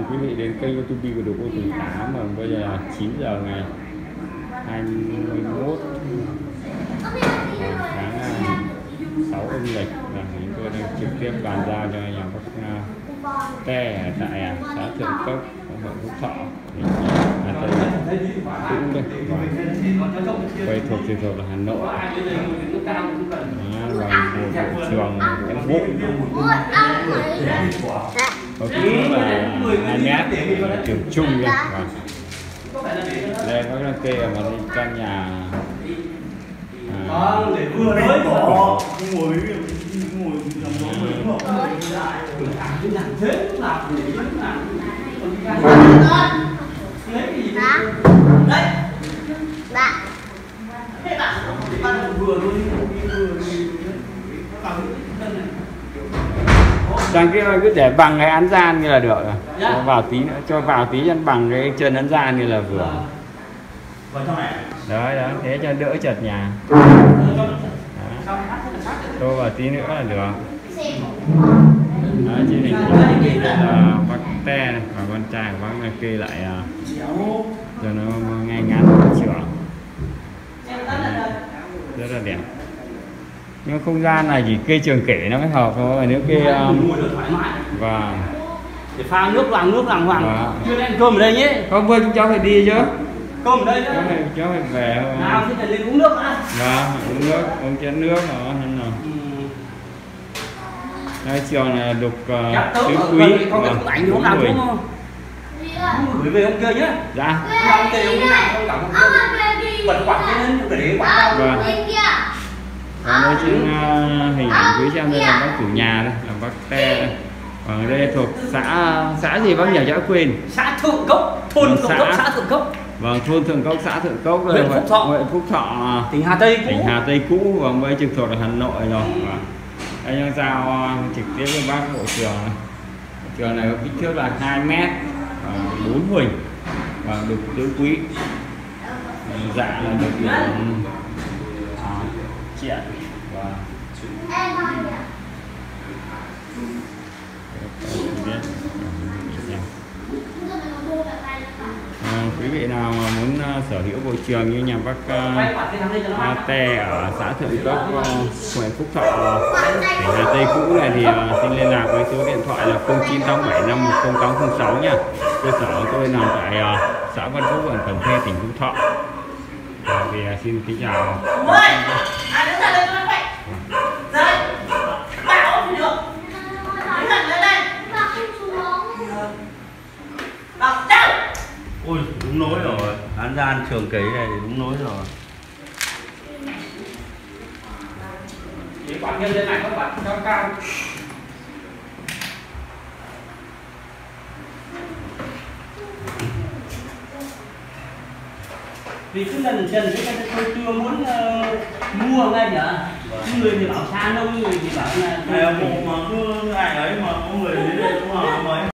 quý vị đến kênh YouTube của Đồ Cô Thủ 8. Và bây giờ là 9 giờ ngày 21 tháng 6 âm lịch, và chúng tôi đang trực tiếp bàn giao cho nhà bác Te tại xã Thượng Cốc, huyện Phúc Thọ, Hà Tây cũng đây, quay thuộc trực thuộc là Hà Nội. Và một trường Vũ có cũng là 2 mét, trường chung đây. Đây có đang kê ở một căn nhà để vừa đấy bỏ ngồi đang kia cứ để bằng cái án gian như là được rồi. Cho vào tí nữa, cho vào tí chân bằng cái chân án gian như là vừa. Đấy đó, thế cho đỡ chật nhà. Tô vào tí nữa là được. Đấy, chị Đình là bác Te này, và con trai của bác này kê lại cho nó ngay ngắn trưởng. Rất là đẹp. Nhưng không gian này chỉ kê trường kể nó mới hợp thôi, nếu kê và để pha nước làng hoàng. Chưa ăn cơm ở đây nhé. Không, bây chúng cháu phải đi chứ. Cơm ở đây chứ. Cháu phải về thôi. Nào thì phải lên uống nước đã. Vâng, uống nước, uống chén nước đó hay nào. Đây trường là đục tứ quý. Có cái ảnh thì không làm đúng không? Gửi về ông kia nhé. Dạ. Ông kia ông nào không cảm ơn. Bật quạt lên để quạt. Vâng. Còn đây trên hình ảnh quý xem đây là bác chủ nhà đây, là bác Te đây. Còn đây thuộc xã gì bác nhỉ, cháu quên. Xã Thượng Cốc, thôn Thượng Cốc, xã Thượng Cốc. Vâng, thôn Thượng Cốc, xã Thượng Cốc, huyện Phúc Thọ, tỉnh Hà Tây cũ. Tỉnh Hà Tây cũ, và bây trực thuộc là Hà Nội rồi. Đây đang giao trực tiếp với bác bộ trường này. Trường này có kích thước là 2 mét, 4 huỳnh và đục tứ quý. Dạ là được chuyện và quý vị nào mà muốn sở hữu bộ trường như nhà bác Te ở xã Thượng Cốc, huyện Phúc Thọ, tỉnh Hà Tây cũ này thì xin liên lạc với số điện thoại là 0987510806 nha. Cơ sở tôi nằm tại xã Văn Phúc, huyện Cẩm Khê, tỉnh Phúc Thọ. Thì xin kính chào. Ôi, đúng nối rồi. Án gian trường cấy này thì đúng nối rồi. Chỉ quạt nhân lên này các bạn cao cao. Vì cứ lần trần cái tôi chưa muốn mua ngay nhở. Người thì bảo xa nông, người thì bảo là mà cứ ai ấy mà có người đến đây cũng mà